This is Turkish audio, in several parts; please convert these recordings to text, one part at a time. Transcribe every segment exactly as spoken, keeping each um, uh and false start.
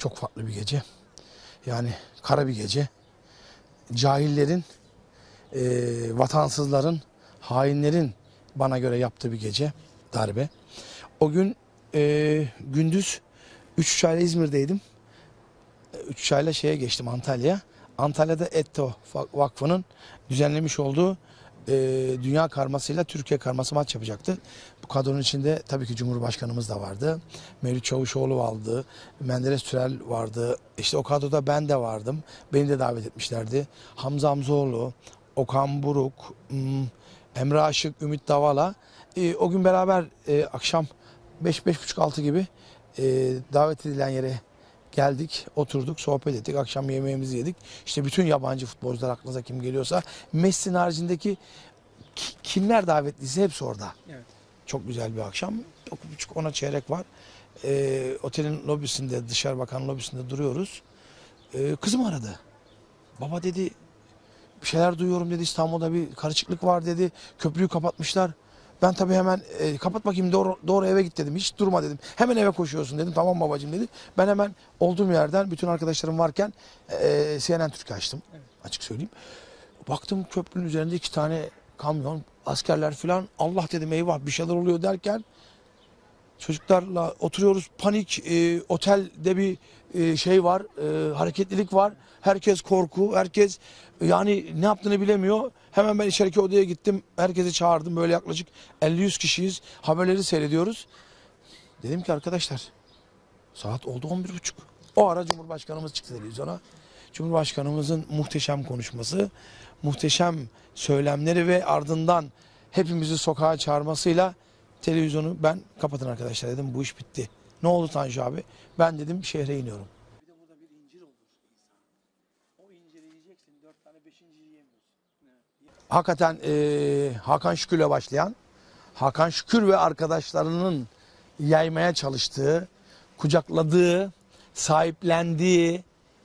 çok farklı bir gece. Yani kara bir gece. Cahillerin, e, vatansızların, hainlerin bana göre yaptığı bir gece. Darbe. O gün e, gündüz üç uçağıyla İzmir'deydim. üç uçağıyla şeye geçtim, Antalya. Antalya'da Etto Vakfı'nın düzenlemiş olduğu e, dünya karmasıyla Türkiye karması maç yapacaktı. Bu kadronun içinde tabii ki Cumhurbaşkanımız da vardı. Mevlüt Çavuşoğlu vardı. Menderes Türel vardı. İşte o kadroda ben de vardım. Beni de davet etmişlerdi. Hamza Hamzoğlu, Okan Buruk, Emre Aşık, Ümit Davala. E, o gün beraber e, akşam beş beş buçuk altı gibi e, davet edilen yere geldik, oturduk, sohbet ettik, akşam yemeğimizi yedik. İşte bütün yabancı futbolcular, aklınıza kim geliyorsa, Messi'nin haricindeki kimler davetliyse hepsi orada. Evet. Çok güzel bir akşam. dokuz buçuk ona çeyrek var. Ee, otelin lobisinde, dışarı bakan lobisinde duruyoruz. Ee, kızım aradı. Baba dedi, bir şeyler duyuyorum dedi, İstanbul'da bir karışıklık var dedi, köprüyü kapatmışlar. Ben tabii hemen e, kapat bakayım, doğru, doğru eve git dedim. Hiç durma dedim. Hemen eve koşuyorsun dedim. Tamam babacığım dedi. Ben hemen olduğum yerden, bütün arkadaşlarım varken e, C N N Türk açtım. Evet. Açık söyleyeyim. Baktım köprünün üzerinde iki tane kamyon, askerler falan. Allah dedim, eyvah bir şeyler oluyor derken çocuklarla oturuyoruz. Panik, e, otelde bir e, şey var, e, hareketlilik var. Herkes korku, herkes yani ne yaptığını bilemiyor. Hemen ben içeriki odaya gittim. Herkesi çağırdım. Böyle yaklaşık elli yüz kişiyiz. Haberleri seyrediyoruz. Dedim ki arkadaşlar, saat oldu on bir buçuk. O ara Cumhurbaşkanımız çıktı televizyona. Cumhurbaşkanımızın muhteşem konuşması, muhteşem söylemleri ve ardından hepimizi sokağa çağırmasıyla televizyonu ben kapatın arkadaşlar dedim. Bu iş bitti. Ne oldu Tanju abi? Ben dedim şehre iniyorum. Bir de burada bir incir olur insan. O inciri yiyeceksin, dört tane beşinci yiyemiyorsun. Evet. Hakikaten e, Hakan Şükür'le başlayan, Hakan Şükür ve arkadaşlarının yaymaya çalıştığı, kucakladığı, sahiplendiği,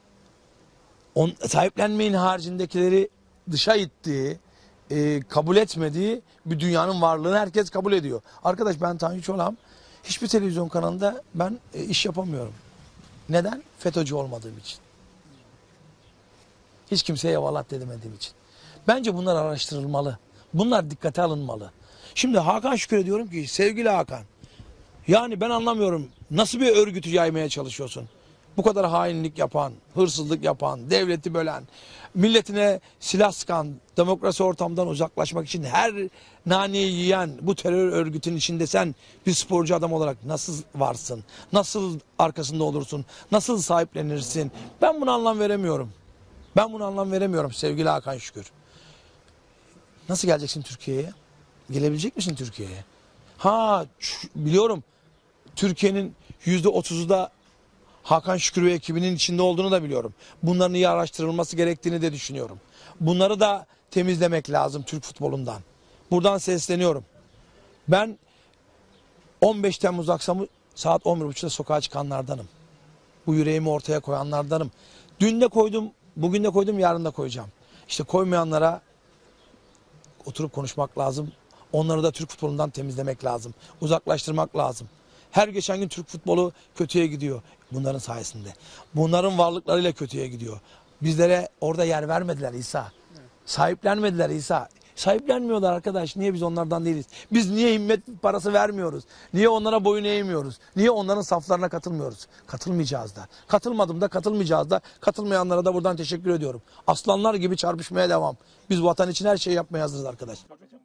on, sahiplenmeyin haricindekileri dışa ittiği, e, kabul etmediği bir dünyanın varlığını herkes kabul ediyor. Arkadaş ben Tanju Çolak'ım. Hiçbir televizyon kanalında ben e, iş yapamıyorum. Neden? FETÖ'cü olmadığım için. Hiç kimseye eyvallah demediğim için. Bence bunlar araştırılmalı. Bunlar dikkate alınmalı. Şimdi Hakan Şükür'e diyorum ki sevgili Hakan, yani ben anlamıyorum, nasıl bir örgütü yaymaya çalışıyorsun? Bu kadar hainlik yapan, hırsızlık yapan, devleti bölen, milletine silah sıkan, demokrasi ortamdan uzaklaşmak için her naneyi yiyen bu terör örgütünün içinde sen bir sporcu adam olarak nasıl varsın? Nasıl arkasında olursun? Nasıl sahiplenirsin? Ben buna anlam veremiyorum. Ben buna anlam veremiyorum sevgili Hakan Şükür. Nasıl geleceksin Türkiye'ye? Gelebilecek misin Türkiye'ye? Ha biliyorum, Türkiye'nin yüzde otuzu da Hakan Şükür ve ekibinin içinde olduğunu da biliyorum. Bunların iyi araştırılması gerektiğini de düşünüyorum. Bunları da temizlemek lazım Türk futbolundan. Buradan sesleniyorum. Ben on beş Temmuz akşamı saat on bir buçukta sokağa çıkanlardanım. Bu yüreğimi ortaya koyanlardanım. Dün de koydum, bugün de koydum, yarın da koyacağım. İşte koymayanlara oturup konuşmak lazım. Onları da Türk futbolundan temizlemek lazım. Uzaklaştırmak lazım. Her geçen gün Türk futbolu kötüye gidiyor bunların sayesinde. Bunların varlıklarıyla kötüye gidiyor. Bizlere orada yer vermediler İsa. Sahiplenmediler İsa. Sahiplenmiyorlar arkadaş. Niye biz onlardan değiliz? Biz niye himmet parası vermiyoruz? Niye onlara boyun eğmiyoruz? Niye onların saflarına katılmıyoruz? Katılmayacağız da. Katılmadım da, katılmayacağız da. Katılmayanlara da buradan teşekkür ediyorum. Aslanlar gibi çarpışmaya devam. Biz vatan için her şeyi yapmaya hazırız arkadaş.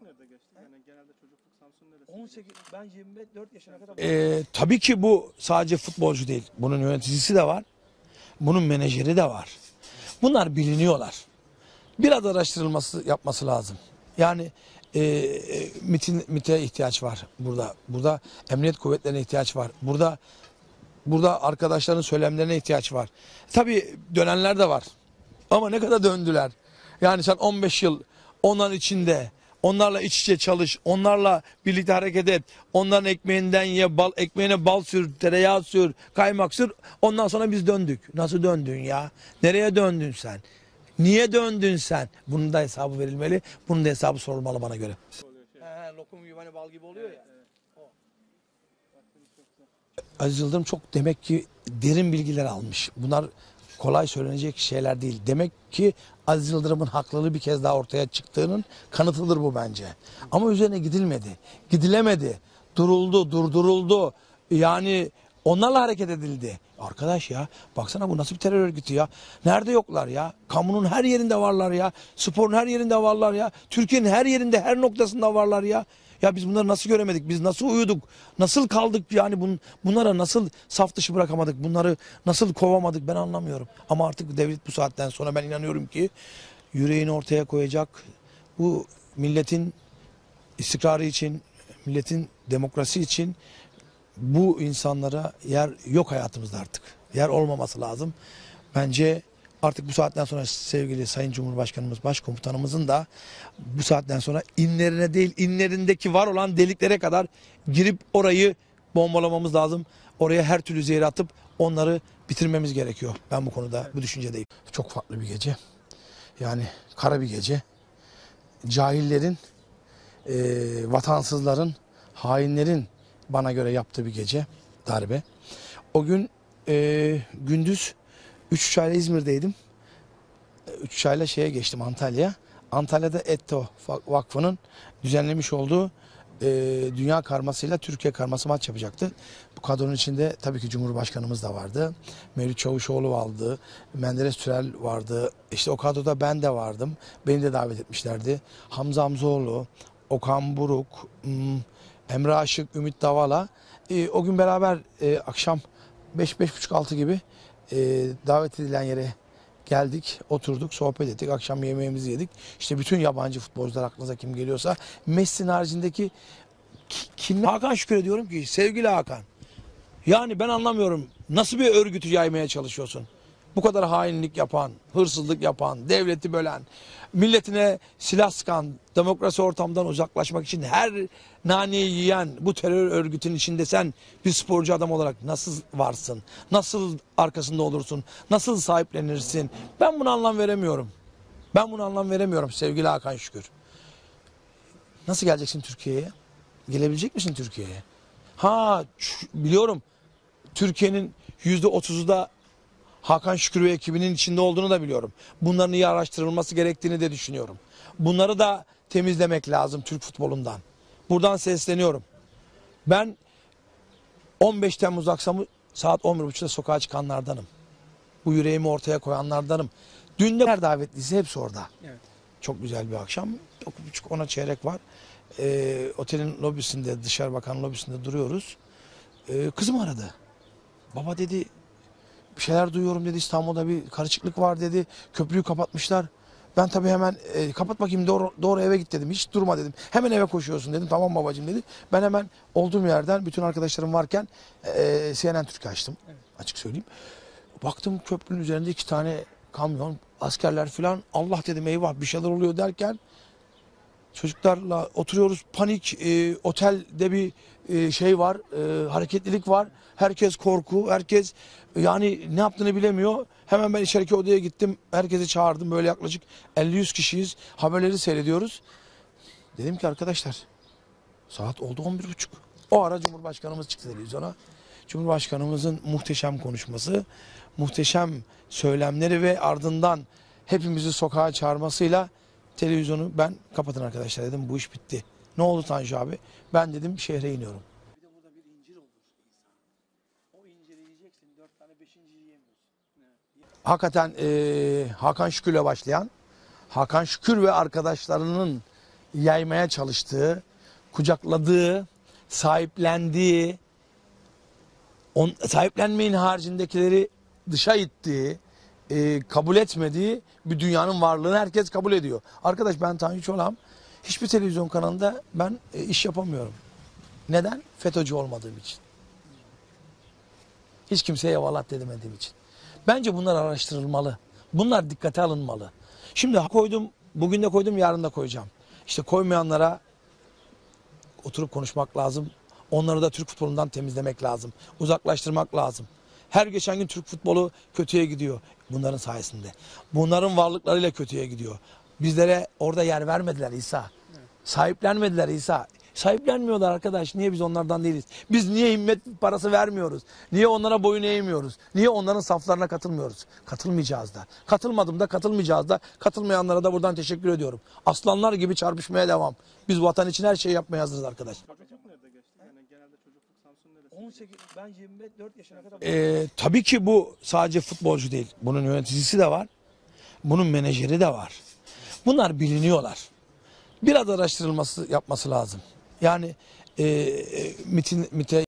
on sekiz, ben yirmi dört yaşına kadar... Ee, tabii ki bu sadece futbolcu değil. Bunun yöneticisi de var. Bunun menajeri de var. Bunlar biliniyorlar. Biraz araştırılması yapması lazım. Yani e, e, MİT'in, MİT'e ihtiyaç var burada. Burada emniyet kuvvetlerine ihtiyaç var. Burada burada arkadaşların söylemlerine ihtiyaç var. Tabii dönenler de var. Ama ne kadar döndüler. Yani sen on beş yıl onların içinde, onlarla iç içe çalış, onlarla birlikte hareket et, onların ekmeğinden ye, bal, ekmeğine bal sür, tereyağı sür, kaymak sür. Ondan sonra biz döndük. Nasıl döndün ya? Nereye döndün sen? Niye döndün sen? Bunun da hesabı verilmeli. Bunun da hesabı sorulmalı bana göre. He, lokum gibi hani bal gibi oluyor ya. Aziz Yıldırım çok demek ki derin bilgiler almış. Bunlar kolay söylenecek şeyler değil. Demek ki Aziz Yıldırım'ın haklılığı bir kez daha ortaya çıktığının kanıtıdır bu bence. Ama üzerine gidilmedi. Gidilemedi. Duruldu, durduruldu. Yani onlarla hareket edildi. Arkadaş ya baksana bu nasıl bir terör örgütü ya. Nerede yoklar ya? Kamunun her yerinde varlar ya. Sporun her yerinde varlar ya. Türkiye'nin her yerinde her noktasında varlar ya. Ya biz bunları nasıl göremedik? Biz nasıl uyuduk? Nasıl kaldık yani bun, bunlara nasıl saf dışı bırakamadık? Bunları nasıl kovamadık ben anlamıyorum. Ama artık devlet bu saatten sonra ben inanıyorum ki yüreğini ortaya koyacak. Bu milletin istikrarı için, milletin demokrasi için bu insanlara yer yok hayatımızda artık. Yer olmaması lazım. Bence artık bu saatten sonra sevgili Sayın Cumhurbaşkanımız, Başkomutanımızın da bu saatten sonra inlerine değil inlerindeki var olan deliklere kadar girip orayı bombalamamız lazım. Oraya her türlü zehir atıp onları bitirmemiz gerekiyor. Ben bu konuda bu düşüncedeyim. Çok farklı bir gece. Yani kara bir gece. Cahillerin, e, vatansızların, hainlerin bana göre yaptığı bir gece darbe. O gün e, gündüz üç uçağıyla İzmir'deydim. üç uçağıyla şeye geçtim Antalya. Antalya'da Etto Vakfı'nın düzenlemiş olduğu e, dünya karmasıyla Türkiye karması maç yapacaktı. Bu kadronun içinde tabii ki Cumhurbaşkanımız da vardı. Mevlüt Çavuşoğlu vardı. Menderes Türel vardı. İşte o kadroda ben de vardım. Beni de davet etmişlerdi. Hamza Hamzoğlu, Okan Buruk, Emre Aşık, Ümit Davala. E, o gün beraber e, akşam beş beş buçuk altı gibi e, davet edilen yere geldik, oturduk, sohbet ettik, akşam yemeğimizi yedik. İşte bütün yabancı futbolcular aklınıza kim geliyorsa Messi'nin haricindeki kim? Hakan Şükür'e diyorum ki sevgili Hakan. Yani ben anlamıyorum nasıl bir örgütü yaymaya çalışıyorsun? Bu kadar hainlik yapan, hırsızlık yapan, devleti bölen, milletine silah sıkan, demokrasi ortamdan uzaklaşmak için her naneyi yiyen bu terör örgütünün içinde sen bir sporcu adam olarak nasıl varsın? Nasıl arkasında olursun? Nasıl sahiplenirsin? Ben buna anlam veremiyorum. Ben buna anlam veremiyorum sevgili Hakan Şükür. Nasıl geleceksin Türkiye'ye? Gelebilecek misin Türkiye'ye? Ha biliyorum Türkiye'nin yüzde otuzu da Hakan Şükür ve ekibinin içinde olduğunu da biliyorum. Bunların iyi araştırılması gerektiğini de düşünüyorum. Bunları da temizlemek lazım Türk futbolundan. Buradan sesleniyorum. Ben on beş Temmuz akşamı saat on bir buçukta sokağa çıkanlardanım. Bu yüreğimi ortaya koyanlardanım. Dün de her davetlisi hepsi orada. Evet. Çok güzel bir akşam. dokuz buçuk ona çeyrek var. Ee, otelin lobisinde, dışarı bakan lobisinde duruyoruz. Ee, kızım aradı. Baba dedi, bir şeyler duyuyorum dedi, İstanbul'da bir karışıklık var dedi. Köprüyü kapatmışlar. Ben tabii hemen e, kapat bakayım doğru, doğru eve git dedim. Hiç durma dedim. Hemen eve koşuyorsun dedim. Tamam babacığım dedi. Ben hemen olduğum yerden bütün arkadaşlarım varken e, C N N Türk açtım. Evet. Açık söyleyeyim. Baktım köprünün üzerinde iki tane kamyon, askerler falan. Allah dedim eyvah bir şeyler oluyor derken çocuklarla oturuyoruz. Panik, e, otelde bir e, şey var, e, hareketlilik var. Herkes korku, herkes yani ne yaptığını bilemiyor. Hemen ben içeriki odaya gittim. Herkesi çağırdım. Böyle yaklaşık elli yüz kişiyiz. Haberleri seyrediyoruz. Dedim ki arkadaşlar saat oldu on bir buçuk. O ara Cumhurbaşkanımız çıktı televizyona. Cumhurbaşkanımızın muhteşem konuşması, muhteşem söylemleri ve ardından hepimizi sokağa çağırmasıyla televizyonu ben kapatın arkadaşlar dedim. Bu iş bitti. Ne oldu Tanju abi? Ben dedim şehre iniyorum. Bir de burada bir incir olur insan. O inciri yiyeceksin. Dört tane beşinciyi yiyemiyorsun. Evet. Hakikaten e, Hakan Şükür'le başlayan, Hakan Şükür ve arkadaşlarının yaymaya çalıştığı, kucakladığı, sahiplendiği, on, sahiplenmeyin haricindekileri dışa ittiği, e, kabul etmediği bir dünyanın varlığını herkes kabul ediyor. Arkadaş ben Tanju Çolak'ım. Hiçbir televizyon kanalında ben e, iş yapamıyorum. Neden? FETÖ'cü olmadığım için. Hiç kimseye eyvallah demediğim için. Bence bunlar araştırılmalı. Bunlar dikkate alınmalı. Şimdi koydum, bugün de koydum, yarın da koyacağım. İşte koymayanlara oturup konuşmak lazım. Onları da Türk futbolundan temizlemek lazım. Uzaklaştırmak lazım. Her geçen gün Türk futbolu kötüye gidiyor. Bunların sayesinde. Bunların varlıklarıyla kötüye gidiyor. Bizlere orada yer vermediler İsa. Sahiplenmediler İsa. Sahiplenmiyorlar arkadaş. Niye biz onlardan değiliz? Biz niye himmet parası vermiyoruz? Niye onlara boyun eğmiyoruz? Niye onların saflarına katılmıyoruz? Katılmayacağız da. Katılmadım da katılmayacağız da. Katılmayanlara da buradan teşekkür ediyorum. Aslanlar gibi çarpışmaya devam. Biz vatan için her şeyi yapmaya hazırız arkadaş. Çocukluk nerede geçti? Yani genelde çocukluk Samsun neresi? on sekiz, ben yirmi dört yaşına kadar Ee, tabii ki bu sadece futbolcu değil. Bunun yöneticisi de var. Bunun menajeri de var. Bunlar biliniyorlar. Biraz araştırılması yapması lazım. Yani e, e, MİT'in, MİT'e